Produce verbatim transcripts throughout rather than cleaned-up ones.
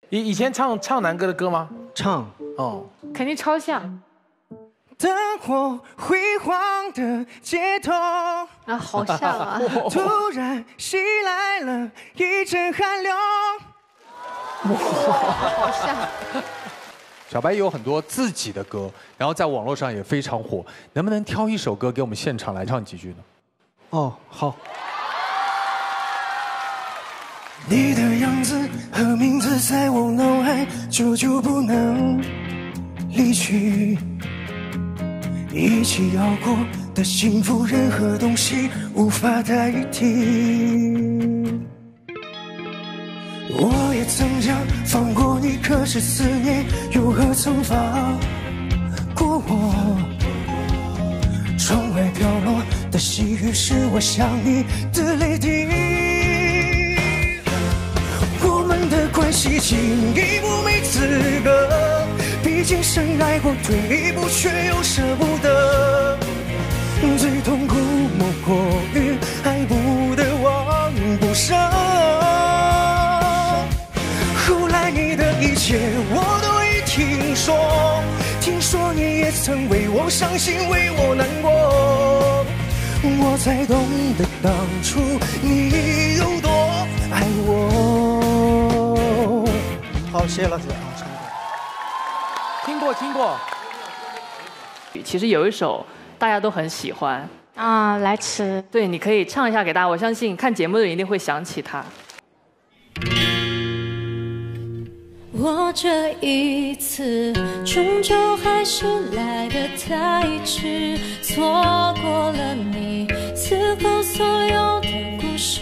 以以前唱唱男歌的歌吗？ 唱哦， 肯定超像。 灯火辉煌的街头啊，好像啊！ 突然袭来了一阵寒流。 好像。 小白也有很多自己的歌，然后在网络上也非常火。能不能挑一首歌给我们现场来唱几句呢？ 哦，好。你的样子和名字在我脑海久久不能离去，一起熬过的幸福，任何东西无法代替。我也曾想放过你，可是思念又何曾放过我？窗外飘落的细雨是我想你的泪滴。我们的关系进一步没资格，毕竟深爱过，退一步却又舍不得。最痛苦莫过于爱不得忘不舍。后来你的一切我都已听说，听说你也曾为我伤心，为我难过，我才懂得当初你有多爱我。好，谢谢老师啊，唱歌。 听过听过。 其实有一首大家都很喜欢啊，来迟。 对，你可以唱一下给大家，我相信看节目的人一定会想起它。 我这一次终究还是来得太迟，错过了你此后所有的故事。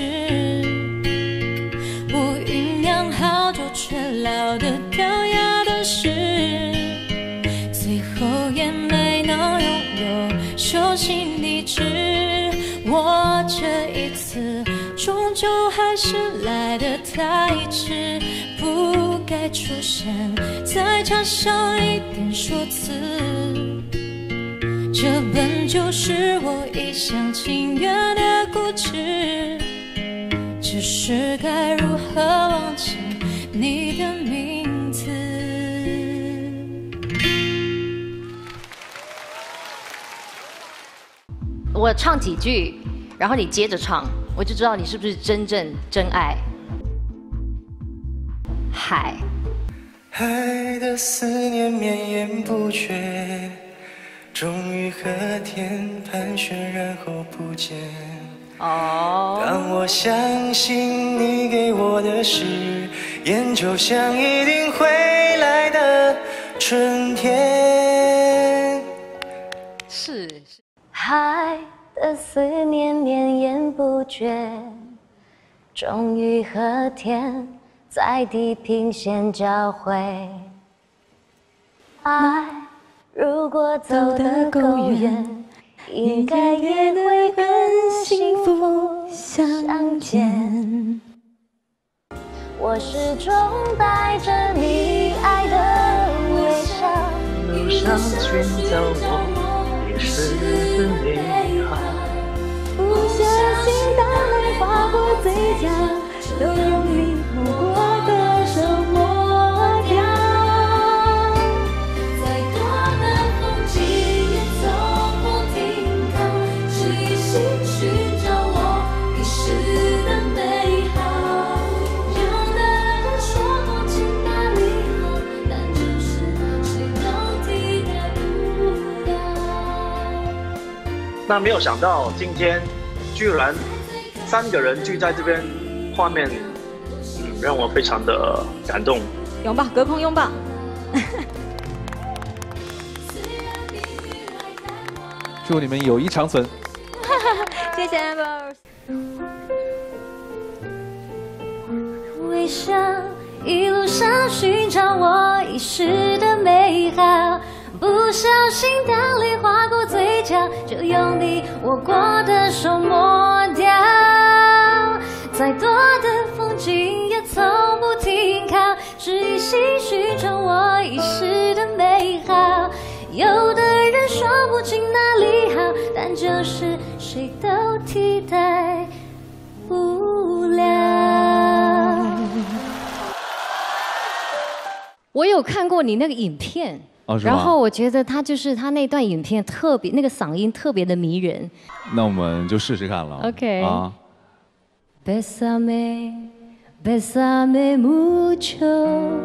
我酝酿好久却聊得掉牙的事，最后也没能拥有手心地址。我这一次终究还是来得太迟，不该出现，再加上一点说辞，这本就是我一厢情愿的固执。只是该如何忘记你的名字？ 我唱几句，然后你接着唱，我就知道你是不是真正真爱。海， 海的思念绵延不绝，终于和天盘旋，然后不见。 哦。 当我相信你给我的誓言，就像一定会来的春天。 是。 海的思念绵延不绝，终于和天在地平线交汇。爱如果走得够远，应该也会很幸福相见。我始终带着你爱的微笑， 路上寻找我遗失的美好， 不小心当泪划过嘴角，都用你摸过的手抹掉。再多的风景也从不停靠，只一心寻找我遗失的美好。有的人说梦境哪里好，但就是谁都替代不了。 那没有想到今天居然三个人聚在这边，画面嗯让我非常的感动。 拥抱，隔空拥抱。 祝你们友谊长存。 谢谢 Amber。 微笑，一路上寻找我遗失的美好。不小心当泪划过嘴角，就用你握过的手抹掉。再多的风景也从不停靠，只一心寻找我遗失的美好。有的人说不清哪里好，但就是谁都替代不了。 我有看过你那个影片， 哦，是吗？ 然后我觉得他就是他那段影片特别，那个嗓音特别的迷人。 那我们就试试看了。 OK。 啊。 Bésame, bésame mucho,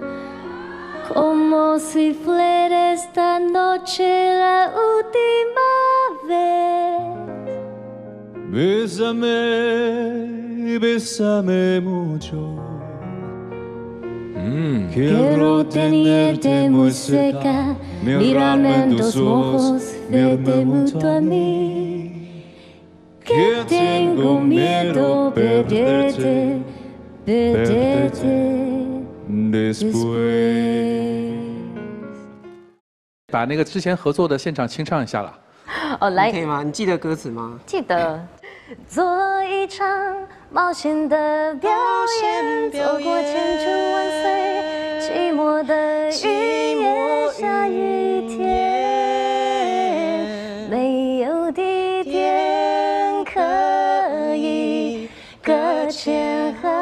como si fuera esta noche la última vez. Bésame, bésame mucho. Mm. Quiero tenerte muy cerca, mirarme en tus ojos, verte junto a mí. Que tengo miedo perderte, perderte después。 把那个之前合作的现场清唱一下了。 哦，来， 可以吗？你记得歌词吗？ 记得。 做一场冒险的表演，走过千秋万岁，寂寞的雨夜，下雨天，没有地点可以搁浅河。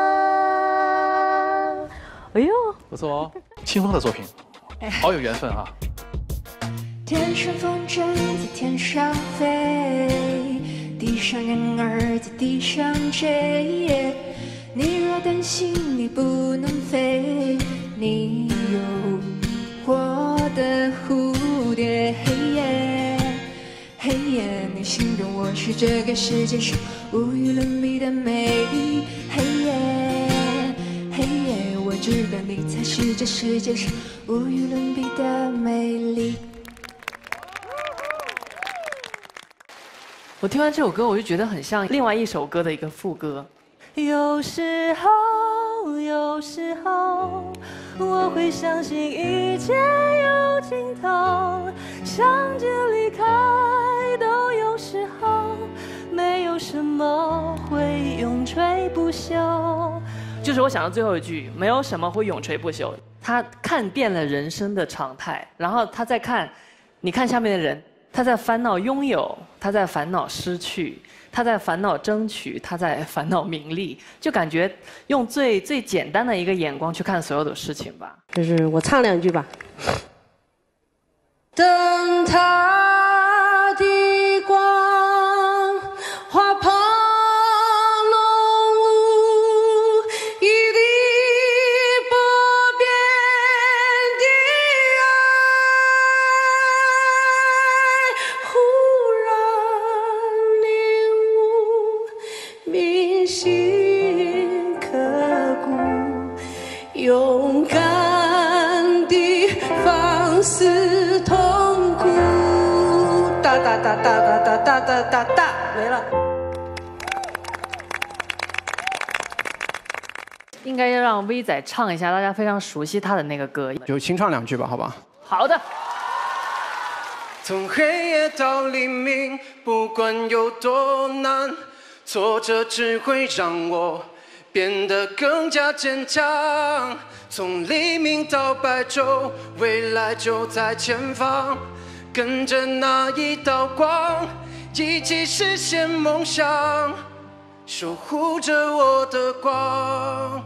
哎呦， 不错哦，清风的作品，好有缘分啊！ 天上风筝在天上飞，地上人儿在地上追。你若担心你不能飞，你有我的蝴蝶。嘿耶，嘿耶，你形容我是这个世界上无与伦比的美丽。嘿耶，嘿耶，我知道你才是这世界上无与伦比的美丽。 我听完这首歌，我就觉得很像另外一首歌的一个副歌。 有时候，有时候，我会相信一切有尽头，想着离开都有时候，没有什么会永垂不朽。 就是我想到最后一句，没有什么会永垂不朽。他看遍了人生的常态，然后他再看，你看下面的人。他在烦恼拥有，他在烦恼失去，他在烦恼争取，他在烦恼名利，就感觉用最最简单的一个眼光去看所有的事情吧。 就是我唱两句吧。 灯塔的光，花棚浓雾，一滴不变的爱，忽然领悟，铭心刻骨，勇敢地放肆痛苦，哒哒哒哒哒哒哒哒哒哒，没了。 应该要让 V 仔唱一下大家非常熟悉他的那个歌， 就清唱两句吧，好吧？ 好的。 从黑夜到黎明，不管有多难，挫折只会让我变得更加坚强。从黎明到白昼，未来就在前方，跟着那一道光，一起实现梦想，守护着我的光。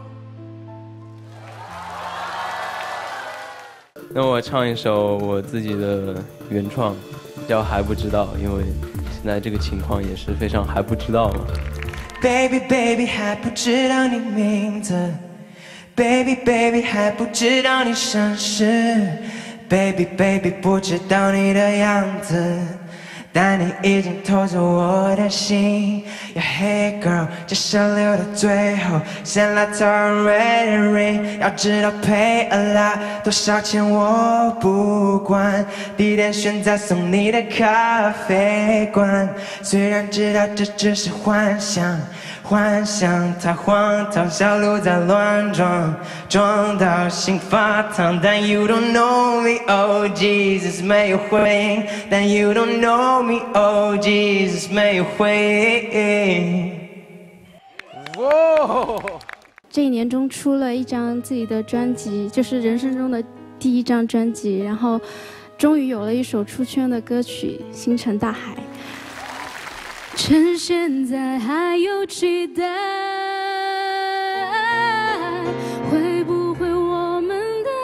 那我唱一首我自己的原创，叫《还不知道》，因为现在这个情况也是非常还不知道嘛。 Baby baby 还不知道你名字 ，Baby baby 还不知道你身世 ，Baby baby 不知道你的样子，但你已经偷走我的心。Yeah, hey girl， 这首留到最后，先来头 ready ring。要知道 pay a lot， 多少钱我不管，地点选在送你的咖啡馆。虽然知道这只是幻想，幻想太荒唐，小鹿在乱撞，撞到心发烫。但 you don't know me, oh Jesus， 没有回应。但 you don't know me, oh Jesus， 没有回应。 哇！这一年中出了一张自己的专辑，就是人生中的第一张专辑，然后终于有了一首出圈的歌曲《星辰大海》。趁现在还有期待，会不会我们的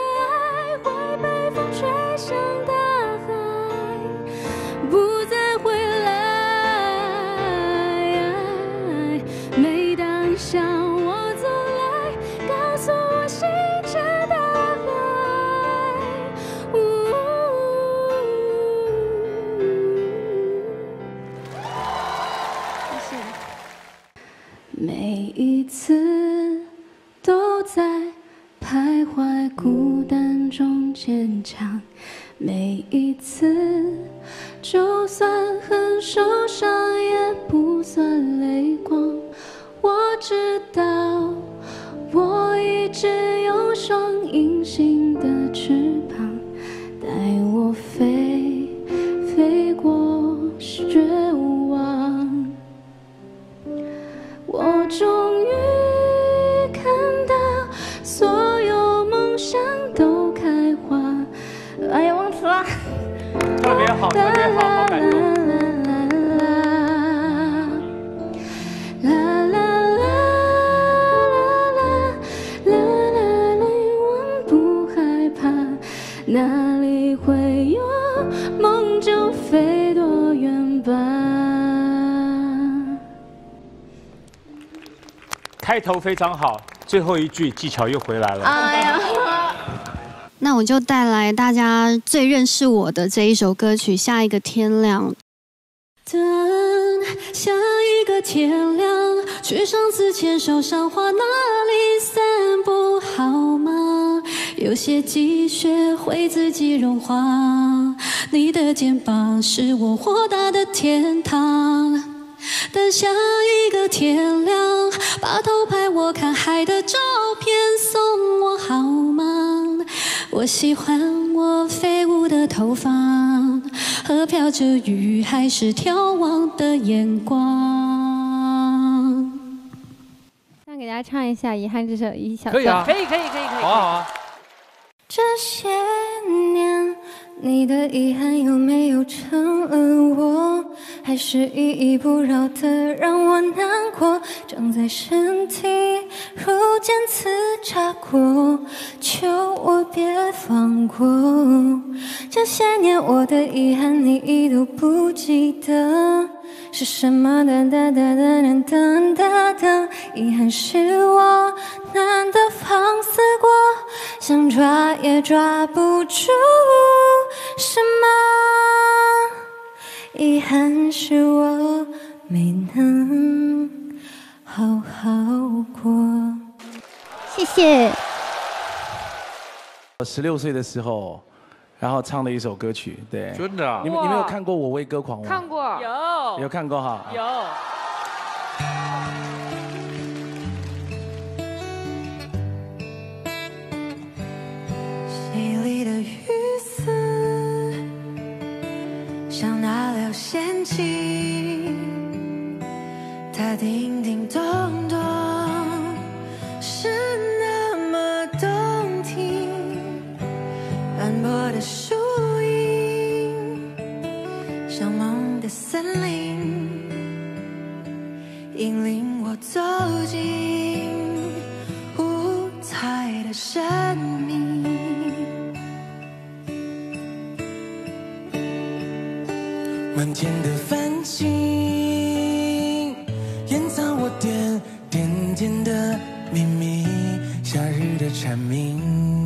孤单中坚强。每一次，就算很受伤，也不算泪光。我知道，我一直有双隐形的翅膀，带我飞，飞过绝望。我终于看到，所有梦想都开花。哎呀，忘词了。 特别好，特别好，好感动。 啦啦啦啦啦啦啦，我不害怕，哪里会有梦就飞多远吧。 开头非常好，最后一句技巧又回来了。 哎呀，那我就带来大家最认识我的这一首歌曲《下一个天亮》。 等下一个天亮，去上次牵手赏花那里散步好吗？有些积雪会自己融化，你的肩膀是我豁达的天堂。等下一个天亮，把偷拍我看海的照片送我好吗？我喜欢我飞舞的头发和飘着雨还是眺望的眼光。 那给大家唱一下《遗憾》这首一小段。 可以啊， 可以可以可以可以。 好啊好啊。 这些年，你的遗憾有没有成了我？还是依依不饶的让我难过？长在身体如尖刺扎过，求我别放过。这些年我的遗憾你一都不记得，是什么？哒哒哒哒哒哒哒，遗憾是我难得放肆过，想抓也抓不住什么。遗憾是我没能好好过。 谢谢。 我十六岁的时候，然后唱了一首歌曲，对， 真的啊？ 你们你们有看过《我为歌狂》吗？ 看过，有有看过哈？ 有。 溪里的雨丝像那条线情，它叮叮咚咚是那么动听，斑驳的树影像梦的森林，引领我走进五彩的生命。 满天的繁星，掩藏我点点点的秘密。夏日的蝉鸣，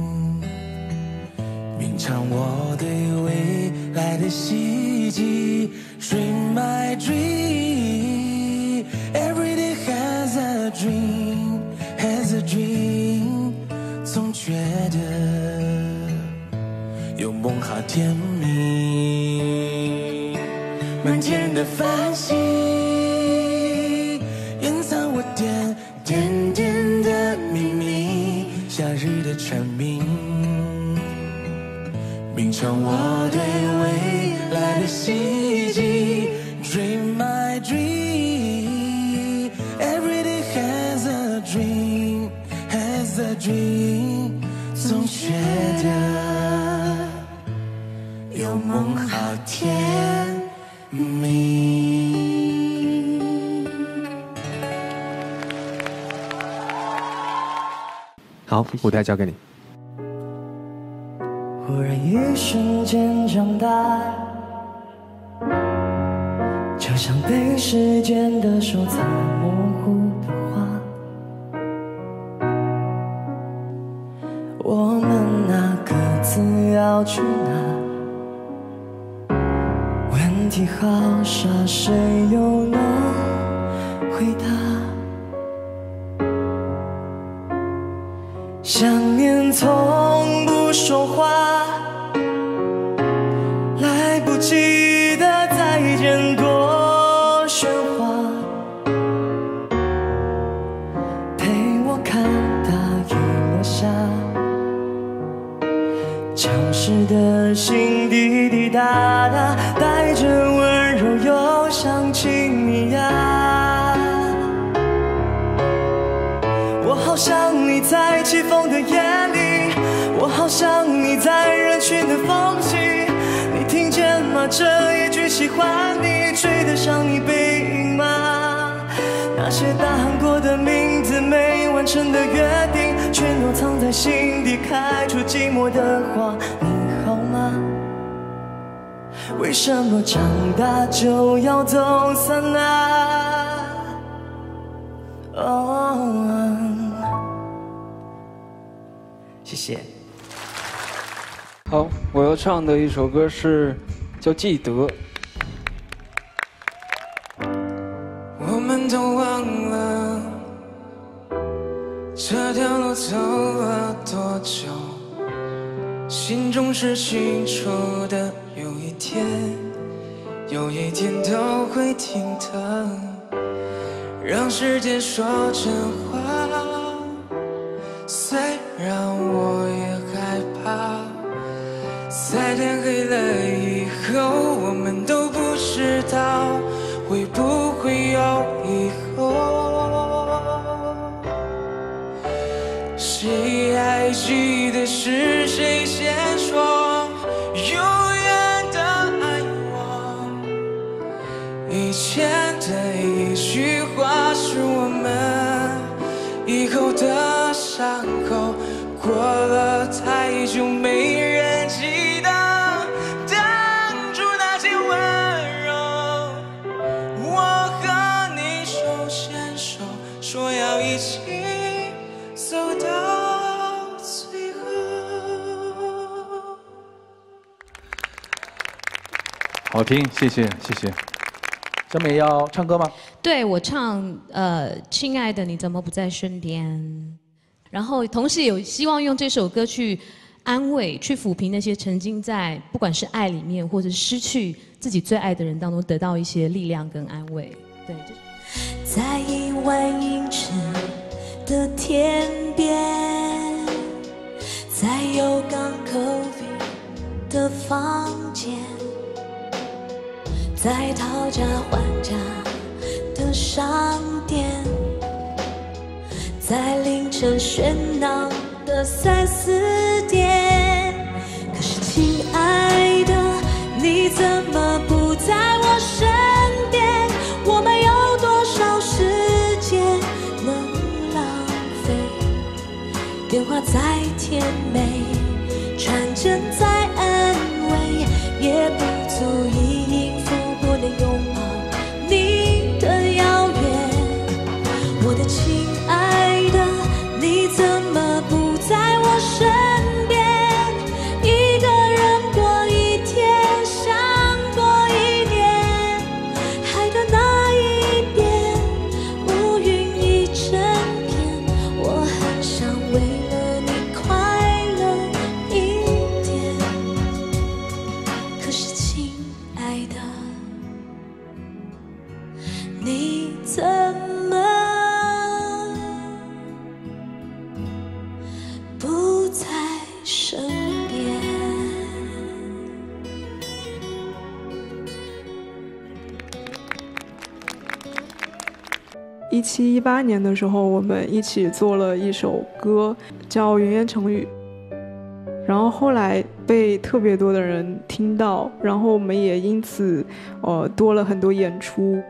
鸣唱我对未来的希冀。Dream my dream, every day has a dream, has a dream。总觉得有梦好甜蜜。满天的繁星，掩藏我点点点的秘密。夏日的蝉鸣，鸣唱我对未来的希冀。Dream my dream, every day has a dream, has a dream。总觉得有梦好甜蜜。 好，舞台交给你。 忽然一瞬间长大，就像被时间的手擦模糊的画。我们那各自要去哪？问题好傻，谁又能回答？想念从不强势的心滴滴答答，带着温柔又像亲密呀。我好想你在起风的夜里，我好想你在人群的缝隙。你听见吗？这一句喜欢你，追得上你背影吗？那些大喊过的名字，没完成的约定，全都藏在心底，开出寂寞的花。你好吗？为什么长大就要走散啊？哦，谢谢。 好，我要唱的一首歌是叫《记得》。 我们都忘了这条路走了多久，心中是清楚的，有一天，有一天都会听的。让时间说真话，虽然我也害怕，在天黑了以后，我们都不知道会不会有以后。谁还记得是谁先说永远的爱我？以前的一句话是我们以后的伤口，过了太久没人记得当初那些温柔。我和你手牵手，说要一起走到最后。 好听，谢谢谢谢。 小美要唱歌吗？ 对，我唱呃，亲爱的，你怎么不在身边？然后同时有希望用这首歌去安慰、去抚平那些曾经在不管是爱里面，或者失去自己最爱的人当中得到一些力量跟安慰。对，就是、 在一万英尺的天边，在有港口的房间，在讨价还价的商店，在凌晨喧闹的三四点。可是亲爱的，你怎么不在我身边？我们有多少时间能浪费？电话再甜美，传真再安慰，也不足以应付不能拥抱你的遥远。我的亲爱的，你怎么不在我身边？一个人过一天，想过一年，海的那一边，乌云一整片。我很想为了你快乐一点，可是亲爱的，你怎么不在身边？ 一七一八年的时候，我们一起做了一首歌，叫《云烟成语》，然后后来被特别多的人听到，然后我们也因此，呃，多了很多演出。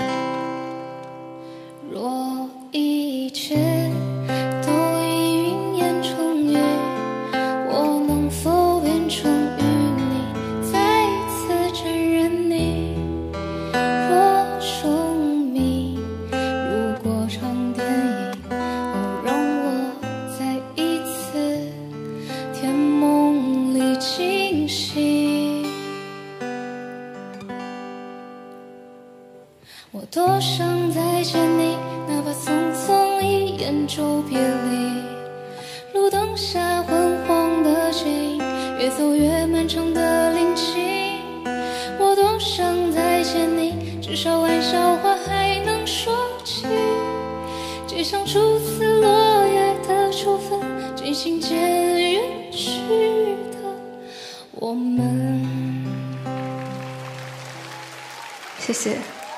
若一切都已云烟成雨，我能否变成与你再次沾染你？若生命如果场电影，哦，让我再一次甜梦里惊喜。我多想再见你，哪怕匆匆一眼就别离。路灯下昏黄的街影，越走越漫长的林径。我多想再见你，至少玩笑话还能说起。街上初次落叶的秋分，渐行渐远去的我们。谢谢。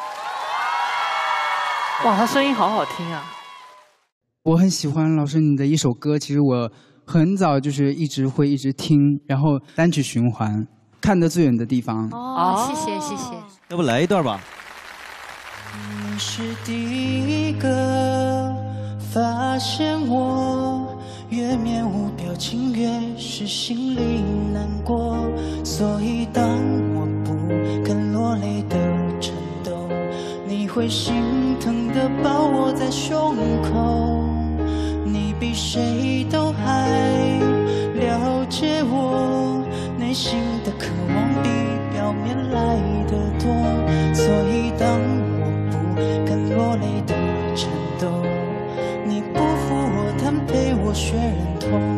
哇，他声音好好听啊！ 我很喜欢老师你的一首歌，其实我很早就是一直会一直听，然后单曲循环，看得最远的地方。 哦，谢谢谢谢。 要不来一段吧？ 你是第一个发现我越面无表情，越是心里难过，所以当我不肯落泪的颤抖，你会心疼的抱我在胸口。你比谁都还了解我内心的渴望，比表面来的多，所以当我不肯落泪的颤抖，你不负我担，陪我学忍痛。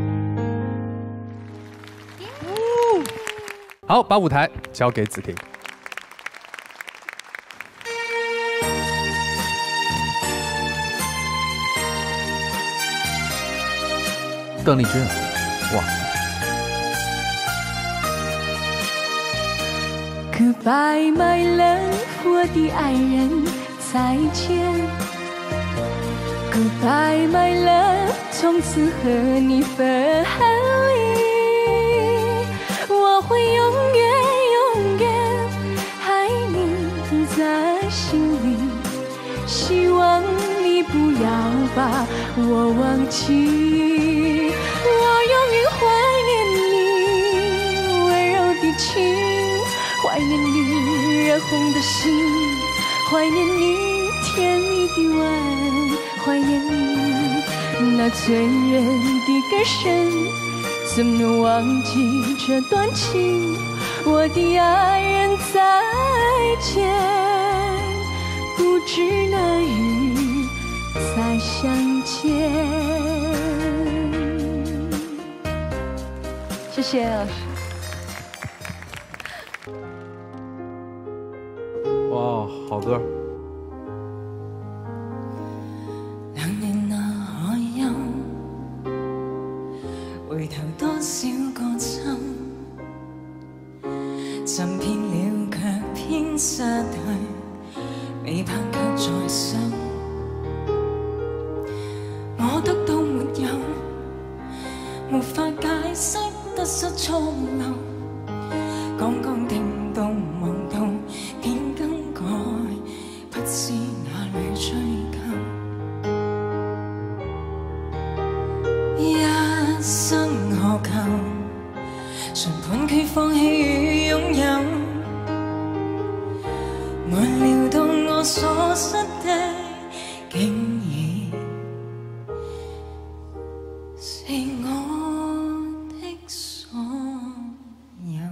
好，把舞台交给子婷。 邓丽君，哇 ！Goodbye my love， 我的爱人，再见。Goodbye my love， 从此和你分离。我会永远永远爱你在心里，希望你不要把我忘记。我永远怀念你温柔的情，怀念你热红的心，怀念你甜蜜的吻，怀念你那醉人的歌声。怎么能忘记这段情？我的爱人再见，不知哪日再相见。谢谢老师。 哇，好歌。 兩年那海音，回頭多少個春，尋遍了卻偏失去，未盼卻在想，我得到沒有，沒法解釋得失錯漏，剛剛聽到望到便更改，不知哪裏追究，一生何求，誰判決放棄與擁有，沒料到我所失的竟然是我的所有。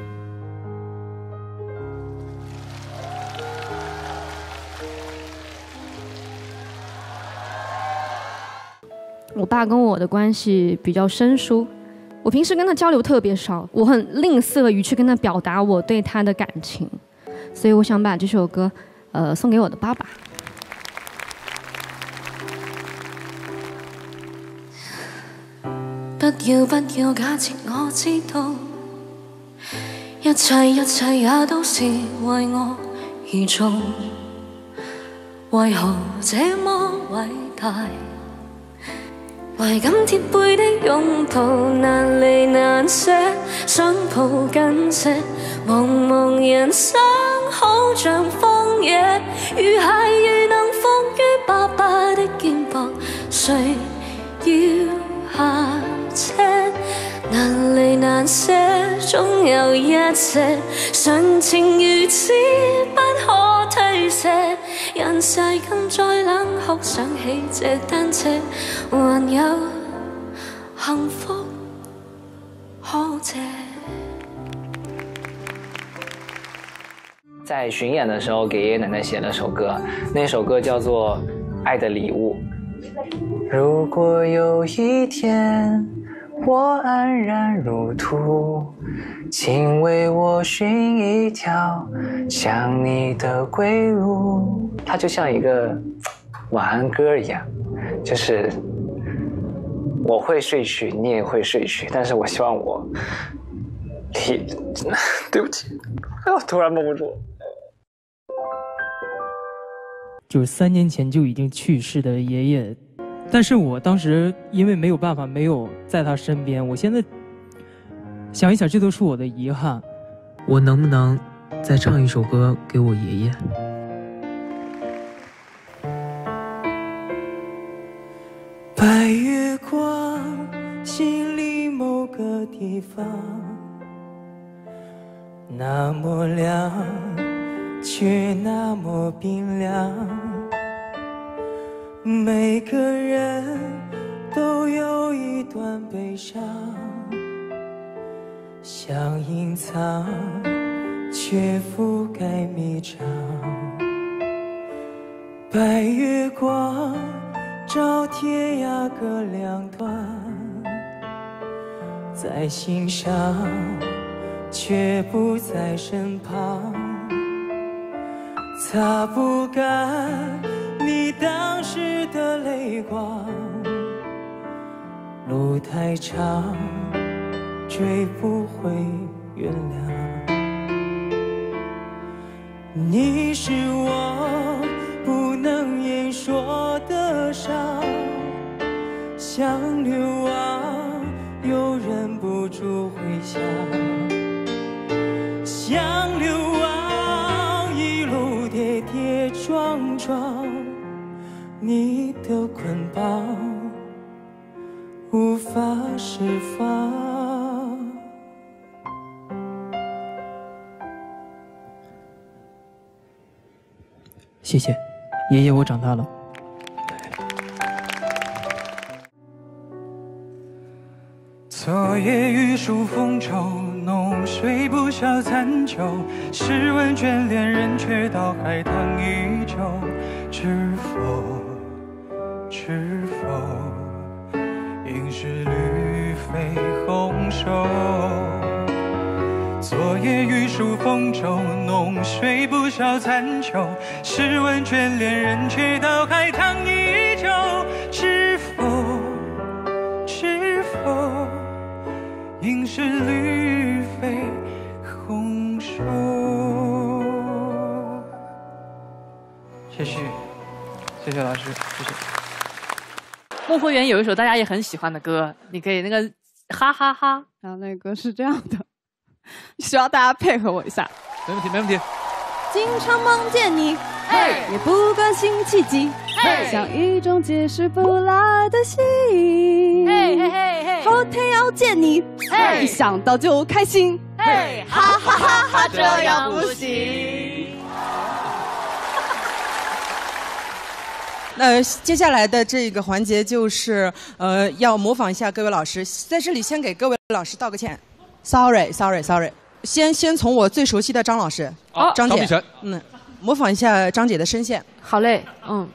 我爸跟我的关系比较生疏，我平时跟他交流特别少，我很吝啬于去跟他表达我对他的感情，所以我想把这首歌，呃，送给我的爸爸。 不要不要假設我知道，一切一切也都是為我而做，為何這麼偉大？懷感貼背的擁抱難離難捨，想抱緊些，茫茫人生好像荒野，如孩兒能伏於爸爸的肩膊，誰要下車？難離難捨，總有一些純情如此不可推卸。人世間再冷酷，想起這單車，還有幸福可借。 在巡演的时候，给爷爷奶奶写了首歌，那首歌叫做《爱的礼物》。如果有一天我安然入土，请为我寻一条像你的归路。它就像一个晚安歌一样，就是我会睡去，你也会睡去，但是我希望我李，对不起，哎呦，突然绷不住。 就是三年前就已经去世的爷爷，但是我当时因为没有办法，没有在他身边。我现在想一想，这都是我的遗憾。 我能不能再唱一首歌给我爷爷？ 白月光，心里某个地方，那么亮，却那么冰凉。每个人都有一段悲伤，想隐藏，却覆盖迷障。白月光照天涯各两端，在心上，却不在身旁。擦不干你当时的泪光，路太长，追不回原谅。你是我不能言说的伤，像流亡又忍不住回想，像流亡一路跌跌撞撞，你的捆绑无法释放。 谢谢，爷爷，我长大了。 昨夜雨疏风骤，浓睡不消残酒。试问眷恋人，却道海棠依旧。知否，知否，应是绿肥红瘦。昨夜雨疏风骤，浓睡不消残酒。试问眷恋人，却道海棠依旧。知否，知否，应是绿肥红瘦。 谢谢，谢谢老师，谢谢。 孟慧圆有一首大家也很喜欢的歌，你可以那个哈哈哈。 然后那个歌是这样的，需要大家配合我一下。 没问题，没问题。 经常梦见你，嘿，也不关心奇迹，嘿，像一种解释不来的吸引，嘿嘿嘿嘿。后天要见你，嘿，一想到就开心，嘿，哈哈哈哈，这样不行。 那接下来的这个环节就是，呃，要模仿一下各位老师，在这里先给各位老师道个歉 ，sorry，sorry，sorry。先先从我最熟悉的张老师， 好， 张姐， 张碧晨， 嗯，模仿一下张姐的声线。 好嘞，嗯。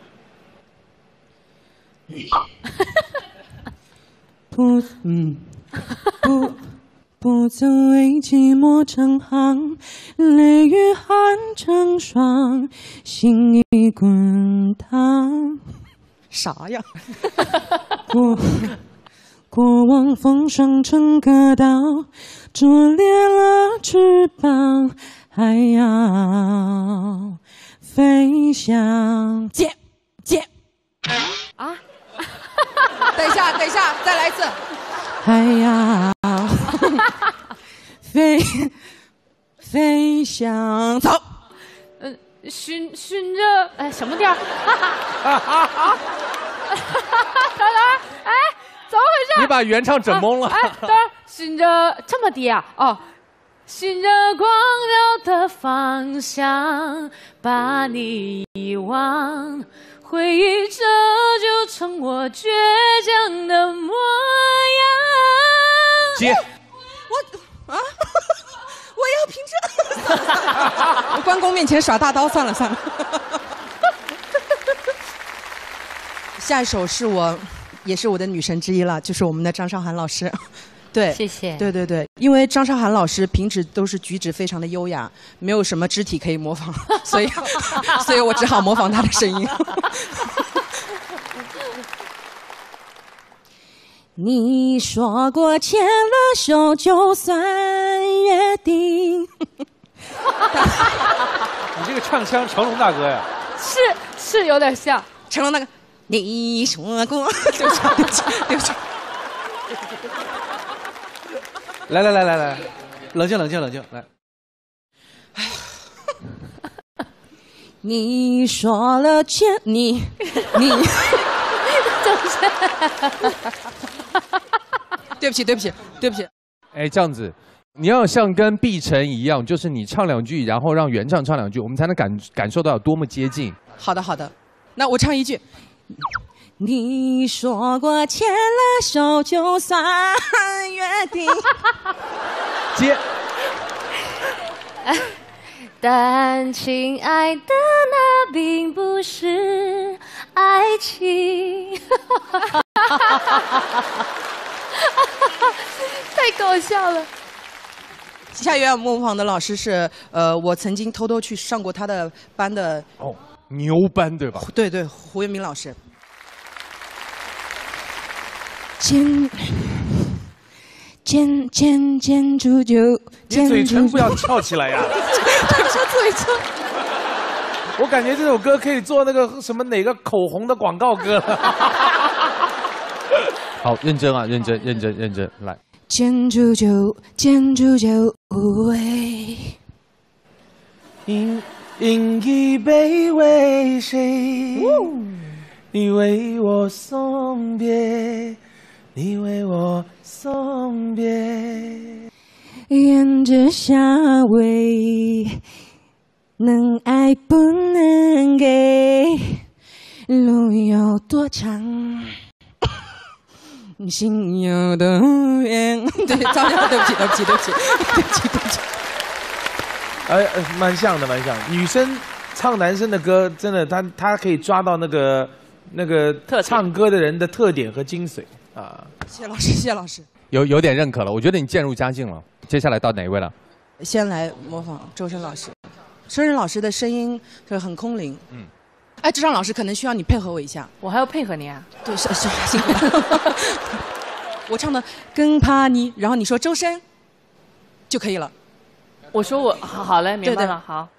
不，嗯，不。不曾为寂寞成行，泪雨寒成霜，心已滚烫。 啥呀？ 过过往风霜成割刀，灼裂了翅膀，还要飞翔。姐姐啊！等一下，等一下，再来一次。 还要飞飞翔，走。 嗯，循循着哎什么调？等等，哎，怎么回事？ 你把原唱整懵了。 哎，等会儿，循着这么低啊？哦，循着光疗的方向，把你遗忘。回忆这就成我倔强的模样。 姐， 我啊，我要凭这，我关公面前耍大刀，算了算了。下一首是我，也是我的女神之一了，就是我们的张韶涵老师。对， 谢谢。 对对对，因为张韶涵老师平时都是举止非常的优雅，没有什么肢体可以模仿，所以，所以我只好模仿她的声音。 你说过牵了手就算约定。 你这个唱腔成龙大哥呀？ 是是有点像成龙那个。你说过，对不起对不起对不起。 来来来来来，冷静冷静冷静，来。 你说了牵你你， 就是对不起对不起对不起。 哎，这样子，你要像跟碧晨一样，就是你唱两句，然后让原唱唱两句，我们才能感感受到有多么接近。 好的好的，那我唱一句。 你说过牵了手就算约定。 接。 但亲爱的，那并不是爱情。 太搞笑了。 下一位要模仿的老师是呃，我曾经偷偷去上过他的班的哦，牛班对吧？ 对对，胡彦斌老师。 建建建建筑就你嘴唇不要翘起来呀！ 这嘴唇。 我感觉这首歌可以做那个什么哪个口红的广告歌了。 好，认真啊，认真，认真，认真，来。 建筑就建筑就无畏。 因因已被为谁？你为我送别。你为我送别， 沿着夏威，能爱不能给，路有多长，心有多远。 对，张亮，对不起，对不起，对不起，对不起，对不起。 哎，蛮像的，蛮像。女生唱男生的歌，真的，她她可以抓到那个那个唱歌的人的特点和精髓。啊， 谢谢老师，谢谢老师， 有有点认可了，我觉得你渐入佳境了。接下来到哪一位了？ 先来模仿周深老师，周深老师的声音是很空灵。嗯，哎，志昌老师可能需要你配合我一下。 我还要配合你啊？ 对，是是，辛苦。我唱的更怕你，然后你说周深就可以了。 我说我好好嘞，明白了，好。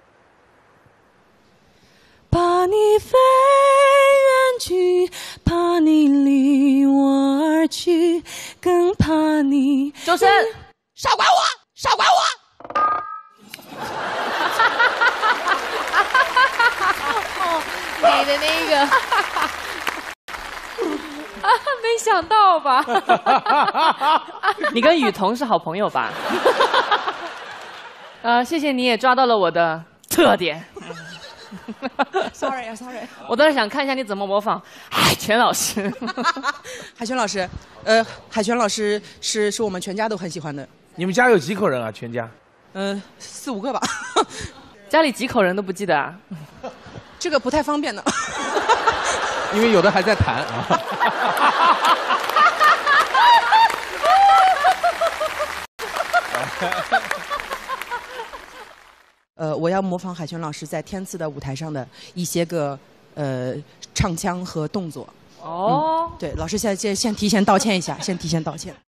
怕你飞远去，怕你离我而去，更怕你。 周深， 少管我，少管我。 哦，你的那个，啊，没想到吧？ 你跟雨桐是好朋友吧？呃，谢谢你也抓到了我的特点。 Sorry 啊 ，Sorry。 我倒是想看一下你怎么模仿海泉老师。 海泉老师，呃，海泉老师是是我们全家都很喜欢的。 你们家有几口人啊？全家？ 嗯、呃，四五个吧。 家里几口人都不记得啊？ 这个不太方便的。 因为有的还在谈啊。 呃，我要模仿海泉老师在天赐的舞台上的一些个呃唱腔和动作。 哦、 嗯，对，老师现在先先提前道歉一下，先提前道歉。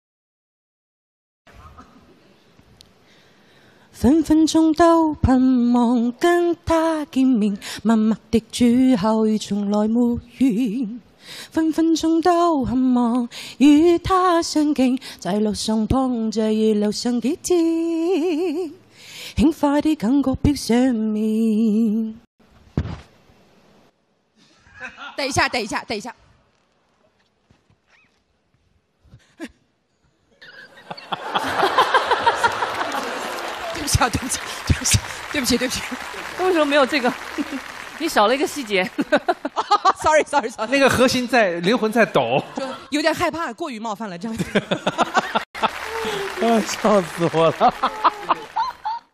分分鐘都盼望跟他見面，默默的鑄後如從來沒緣。分分鐘都渴望與他相見，在路上碰着熱流上幾天，輕快啲感覺飄上面。 等一下，等一下，等一下。对不起啊，对不起，对不起，对不起，对不起。 为什么没有这个？你少了一个细节。 Sorry，Sorry，Sorry。 那个核心在，灵魂在抖， 就有点害怕，过于冒犯了，这样子。 啊，笑死我了。